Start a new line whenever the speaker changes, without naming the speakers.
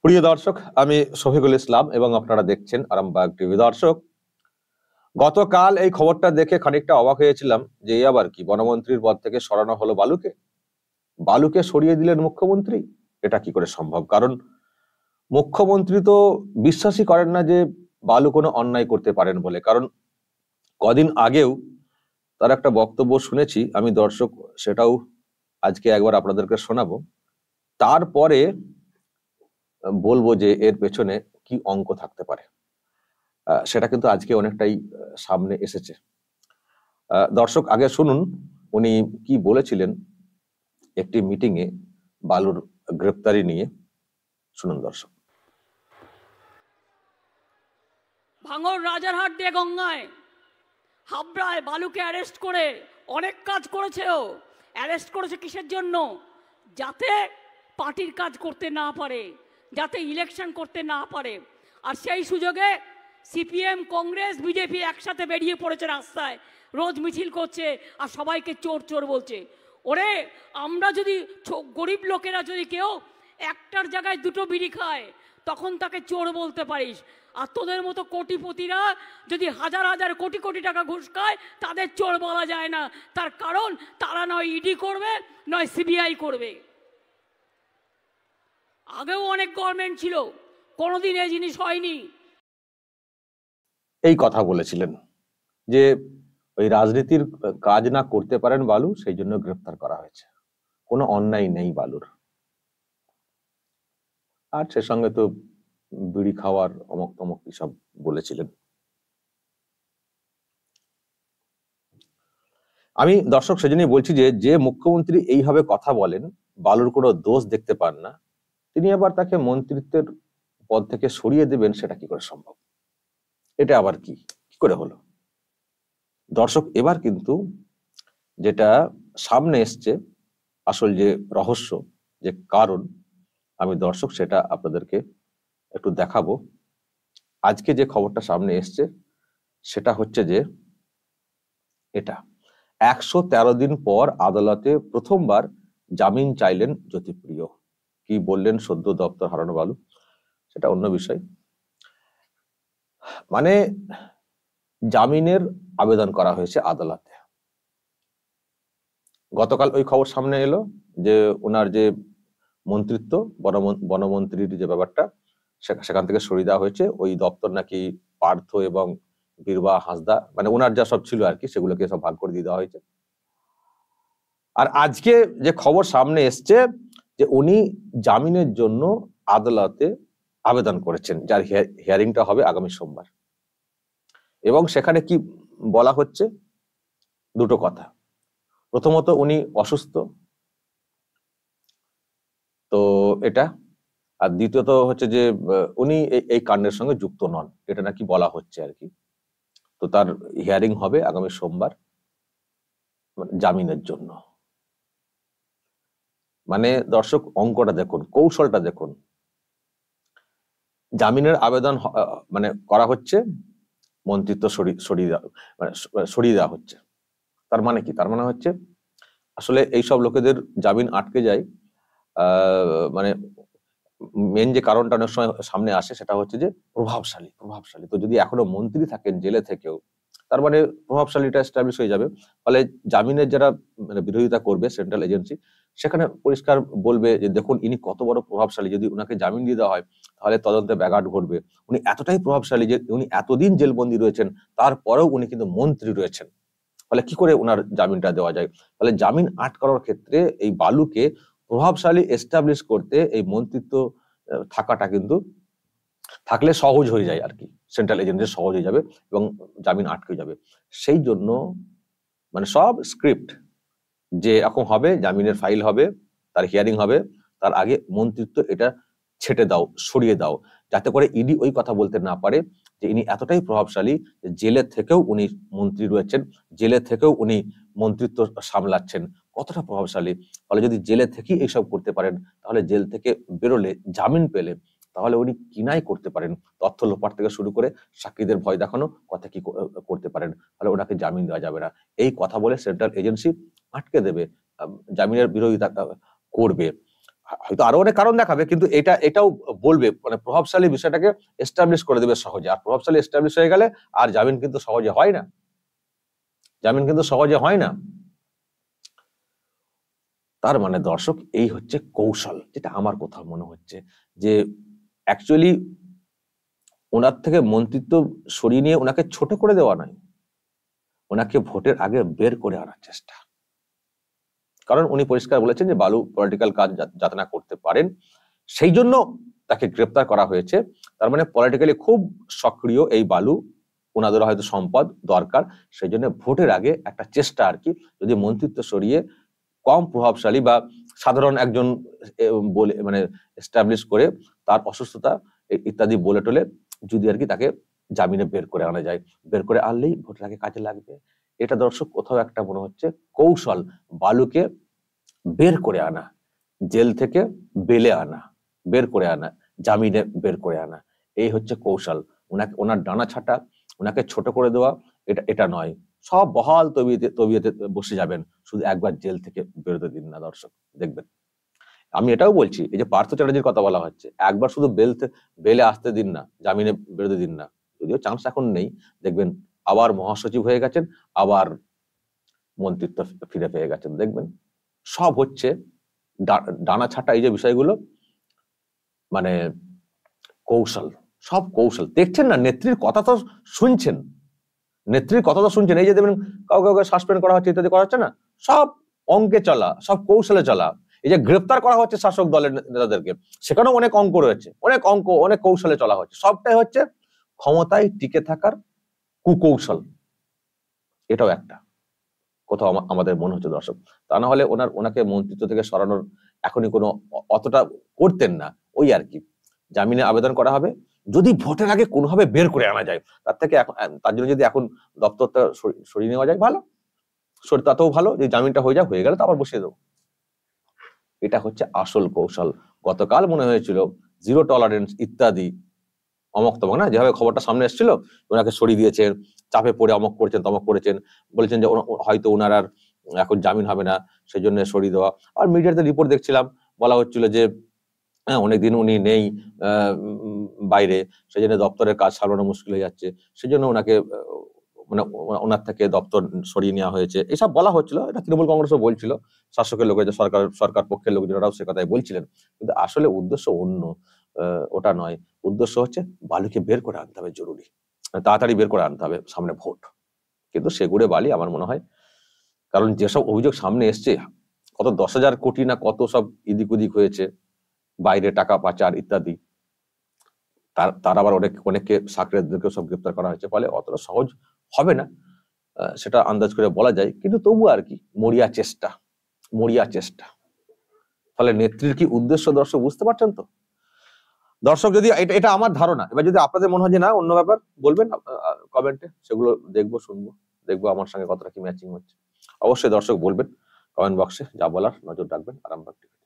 প্রিয় দর্শক, আমি শফিকুল ইসলাম এবং আপনারা দেখছেন আরামবাগ টিভি। দর্শক, গতকাল এই খবরটা দেখে খানিকটা অবাক হয়েছিলাম যে এই আবার কি, বনমন্ত্রীর পদ থেকে সরানো হলো বালুকে। বালুকে সরিয়ে দিলেন মুখ্যমন্ত্রী। এটা কি করে সম্ভব? কারণ মুখ্যমন্ত্রী তো বিশ্বাসই করেন না যে বালু কোনো অন্যায় করতে পারেন বলে। কারণ কদিন আগেও তার একটা বক্তব্য শুনেছি আমি দর্শক, সেটাও আজকে একবার আপনাদেরকে শোনাবো। তারপরে বলবো যে এর পেছনে কি অঙ্ক থাকতে পারে। সেটা কিন্তু আজকে অনেকটাই সামনে এসেছে। দর্শক, আগে শুনুন উনি কি বলেছিলেন একটি মিটিং এ বালুর গ্রেপ্তারি নিয়ে। শুনুন দর্শক।
ভাঙড় রাজারহাট দিয়ে গঙ্গায় হাবড়ায় বালুকে অ্যারেস্ট করে অনেক কাজ করেছে। ও অ্যারেস্ট করেছে কিসের জন্য? যাতে পার্টির কাজ করতে না পারে, যাতে ইলেকশন করতে না পারে। আর সেই সুযোগে সিপিএম, কংগ্রেস, বিজেপি একসাথে বেরিয়ে পড়েছে রাস্তায়, রোজ মিছিল করছে আর সবাইকে চোর চোর বলছে। ওরে, আমরা যদি গরিব লোকেরা যদি কেউ একটার জায়গায় দুটো বিড়ি খায় তখন তাকে চোর বলতে পারিস, আর তোদের মতো কোটিপতিরা যদি হাজার হাজার কোটি কোটি টাকা ঘুষ খায় তাদের চোর বলা যায় না। তার কারণ তারা নয় ইডি করবে, নয় সিবিআই করবে। আগেও অনেক গভর্নমেন্ট ছিল, কোনোদিন এই জিনিস হয়নি।
এই কথা বলেছিলেন যে ওই রাজনীতির কাজ না করতে পারেন বালু, সেই জন্য গ্রেপ্তার করা হয়েছে। কোনো অন্যায় নেই বালুর। আর সে সঙ্গে তো বিড়ি খাওয়ার অমক তমক কি সব বলেছিলেন। আমি দর্শক সেজন্যই বলছি যে যে মুখ্যমন্ত্রী এইভাবে কথা বলেন, বালুর কোনো দোষ দেখতে পান না, তিনি আবার তাকে মন্ত্রিত্বের পদ থেকে সরিয়ে দেবেন, সেটা কি করে সম্ভব? এটা আবার কি করে হলো? দর্শক, এবার কিন্তু যেটা সামনে এসছে, আসল যে রহস্য, যে কারণ, আমি দর্শক সেটা আপনাদেরকে একটু দেখাবো। আজকে যে খবরটা সামনে এসছে সেটা হচ্ছে যে এটা 113 দিন পর আদালতে প্রথমবার জামিন চাইলেন জ্যোতিপ্রিয়। কি বললেন সদ্য দপ্তর হারানো বালু, সেটা অন্য বিষয়। মানে জামিনের আবেদন করা হয়েছে আদালতে। গতকাল ওই খবর সামনে এলো যে ওনার যে মন্ত্রিত্ব, বনমন্ত্রীর যে ব্যাপারটা, সেখান থেকে সরিয়ে দেওয়া হয়েছে। ওই দপ্তর নাকি পার্থ এবং বীরবা হাঁসদা, মানে ওনার যা সব ছিল আর কি, সেগুলোকে সব ভাগ করে দিয়ে দেওয়া হয়েছে। আর আজকে যে খবর সামনে এসছে যে উনি জামিনের জন্য আদালতে আবেদন করেছেন, যার হিয়ারিংটা হবে আগামী সোমবার। এবং সেখানে কি বলা হচ্ছে? দুটো কথা। প্রথমত, উনি অসুস্থ, তো এটা। আর দ্বিতীয়ত হচ্ছে যে উনি এই কাণ্ডের সঙ্গে যুক্ত নন, এটা নাকি বলা হচ্ছে আর কি। তো তার হিয়ারিং হবে আগামী সোমবার জামিনের জন্য। মানে দর্শক, অঙ্কটা দেখুন, কৌশলটা দেখুন। জামিনের আবেদন মানে করা হচ্ছে, মন্ত্রিত্ব সরিয়ে দেওয়া হচ্ছে। তার মানে কি? তার মানে হচ্ছে আসলে এইসব লোকেদের জামিন আটকে যায়। মানে মেন যে কারণটা অনেক সময় সামনে আসে সেটা হচ্ছে যে প্রভাবশালী। তো যদি এখনো মন্ত্রী থাকেন জেলে থেকেও, তার মানে প্রভাবশালীটা এস্টাবলিশ হয়ে যাবে। ফলে জামিনের যারা মানে বিরোধিতা করবে সেন্ট্রাল এজেন্সি, সেখানে পরিষ্কার বলবে যে দেখুন ইনি কত বড় প্রভাবশালী, যদি উনাকে জামিন দিয়ে দেওয়া হয় তাহলে তদন্তে ব্যাঘাত ঘটবে। উনি এতটাই প্রভাবশালী যে উনি এতদিন জেলবন্দি রয়েছেন, তারপরেও উনি কিন্তু মন্ত্রী রয়েছেন। ফলে কি করে ওনার জামিনটা দেওয়া যায়? ফলে জামিন আটকানোর ক্ষেত্রে এই বালুকে প্রভাবশালী এস্টাবলিশ করতে এই মন্ত্রিত্ব থাকাটা কিন্তু থাকলে সহজ হয়ে যায় আর কি, সেন্ট্রাল এজেন্সির সহজ হয়ে যাবে এবং জামিন আটকে যাবে। সেই জন্য মানে সব স্ক্রিপ্ট যে এখন হবে, জামিনের ফাইল হবে, তার হিয়ারিং হবে, তার আগে মন্ত্রিত্ব এটা ছেটে দাও, সরিয়ে দাও, যাতে করে ইডি ওই কথা বলতে না পারে যে ইনি এতটাই প্রভাবশালী যে জেলে থেকেও উনি মন্ত্রী রয়েছেন, জেলে থেকেও উনি মন্ত্রিত্ব সামলাচ্ছেন, কতটা প্রভাবশালী। ফলে যদি জেলে থেকেই এইসব করতে পারেন, তাহলে জেল থেকে বেরোলে, জামিন পেলে, তাহলে উনি কিনাই করতে পারেন, তথ্য লোপাট থেকে শুরু করে সাক্ষীদের ভয় দেখানো, কথা কি করতে পারেন। ফলে ওনাকে জামিন দেওয়া যাবে না, এই কথা বলে সেন্ট্রাল এজেন্সি আটকে দেবে, জামিনের বিরোধিতা করবে। হয়তো আরো অনেক কারণ দেখাবে, কিন্তু এটাও বলবে, মানে প্রভাবশালী বিষয়টাকে এস্টাবলিশ করে দেবে সহজে। আর প্রভাবশালী এস্টাবলিশ হয়ে গেলে আর জামিন কিন্তু সহজে হয় না, জামিন কিন্তু সহজে হয় না। তার মানে দর্শক এই হচ্ছে কৌশল, যেটা আমার কোথাও মনে হচ্ছে যে অ্যাকচুয়ালি ওনার থেকে মন্ত্রিত্ব সরিয়ে নিয়ে ওনাকে ছোট করে দেওয়া নয়, ওনাকে ভোটের আগে বের করে আনার চেষ্টা। কারণ উনি পরিষ্কার বলেছেন যে বালু পলিটিক্যাল কাজ যাতে না করতে পারেন, সেই জন্য তাকে গ্রেপ্তার করা হয়েছে। তার মানে পলিটিক্যালি খুব সক্রিয় এই বালু, ওনাদের হয়তো সম্পদ দরকার, সেই জন্য ভোটের আগে একটা চেষ্টা আর কি, যদি মন্ত্রিত্ব সরিয়ে কম প্রভাবশালী বা সাধারণ একজন বলে মানে এস্টাবলিশ করে তার অসুস্থতা ইত্যাদি বলে টলে যদি আর কি তাকে জামিনে বের করে আনা যায়, বের করে আনলেই ভোটের আগে কাজে লাগবে। এটা দর্শক কোথাও একটা মনে হচ্ছে কৌশল, বালুকে বের করে আনা, জেল থেকে বেলে আনা, বের করে আনা, জামিনে বের করে আনা, এই হচ্ছে কৌশল। ওনাকে ওনার ডানা ছাটা, ওনাকে ছোট করে দেওয়া, এটা নয়। সব বহাল তবিয়তে বসে যাবেন, শুধু একবার জেল থেকে বেরোতে দিন না দর্শক, দেখবেন। আমি এটাও বলছি, এই যে পার্থ চ্যাটার্জির কথা বলা হচ্ছে, একবার শুধু বেলে আসতে দিন না, জামিনে বেরোতে দিন না, যদিও চান্স এখন নেই, দেখবেন আবার মহাসচিব হয়ে গেছেন, আবার মন্ত্রিত্ব ফিরে পেয়ে গেছেন, দেখবেন। সব হচ্ছে ডানা ছাটা, এই যে বিষয়গুলো মানে কৌশল, সব কৌশল। দেখছেন না, নেত্রীর কথা তো শুনছেন, নেত্রীর কথা তো শুনছেন। এই যে দেখবেন কাউকে সাসপেন্ড করা হচ্ছে, ইত্যাদি করা হচ্ছে না, সব অঙ্কে চলা, সব কৌশলে চলা। এই যে গ্রেপ্তার করা হচ্ছে শাসক দলের নেতাদেরকে, সেখানেও অনেক অঙ্ক রয়েছে, অনেক অঙ্ক, অনেক কৌশলে চলা হচ্ছে। সবটাই হচ্ছে ক্ষমতায় টিকে থাকার কুকৌশল। এটাও একটা কোথাও আমাদের মনে হচ্ছে দর্শক। তা না হলে ওনাকে মন্ত্রিত্ব থেকে সরানোর এখনই কোনো অতটা করতেন না। ওই আর কি, জামিনে আবেদন করা হবে, যদি ভোটের আগে কোনোভাবে বের করে আনা যায়, তার জন্য যদি এখন দপ্তরটা সরিয়ে নেওয়া যায় ভালো, তাতেও ভালো, যে জামিনটা হয়ে গেলে তো আবার বসিয়ে দেবো। এটা হচ্ছে আসল কৌশল। গতকাল মনে হয়েছিল জিরো টলারেন্স ইত্যাদি অমক তমক, না যেভাবে খবরটা সামনে এসেছিল, ওনাকে সরিয়ে দিয়েছেন, চাপে পড়ে অমক করেছেন তমক করেছেন, বলেছেন যে হয়তো ওনার আর এখন জামিন হবে না, সেই জন্য সরিয়ে দেওয়া। আর মিডিয়াতে রিপোর্ট দেখছিলাম, বলা হচ্ছিল যে অনেকদিন উনি নেই বাইরে, সেই জন্য দপ্তরের কাজ সামলানো মুশকিল হয়ে যাচ্ছে, সেই জন্য ওনাকে মানে ওনার থেকে দপ্তর সরিয়ে নেওয়া হয়েছে, এসব বলা হচ্ছিল। এটা তৃণমূল কংগ্রেসও বলছিল, শাসকের লোকের যে সরকার পক্ষের লোকজনেরাও সে কথাই বলছিলেন, কিন্তু আসলে উদ্দেশ্য অন্য, ওটা নয়। উদ্দেশ্য হচ্ছে বালুকে বের করে আনতে হবে, জরুরি, তাড়াতাড়ি বের করে আনতে হবে, সামনে ভোট। কিন্তু সেগুড়ে বালি আমার মনে হয়, কারণ যেসব অভিযোগ সামনে এসছে, কত 10,000 কোটি না কত সব ইদিক উদিক হয়েছে, বাইরে টাকা পাচার ইত্যাদি, তার আবার অনেককে সাকরেদদেরকে সব গ্রেপ্তার করা হয়েছে, ফলে অতটা সহজ হবে না সেটা আন্দাজ করে বলা যায়। কিন্তু তবু আর কি, মরিয়া চেষ্টা। ফলে নেত্রীর কি উদ্দেশ্য দর্শক বুঝতে পারছেন তো দর্শক? যদি এটা আমার ধারণা, এবার যদি আপনাদের মনে হয় যে না অন্য ব্যাপার, বলবেন কমেন্টে, সেগুলো দেখবো, শুনবো, দেখবো আমার সঙ্গে কতটা কি ম্যাচিং হচ্ছে। অবশ্যই দর্শক বলবেন কমেন্ট বক্সে, যা বলার নজর রাখবেন। আরামবাগ টিভি।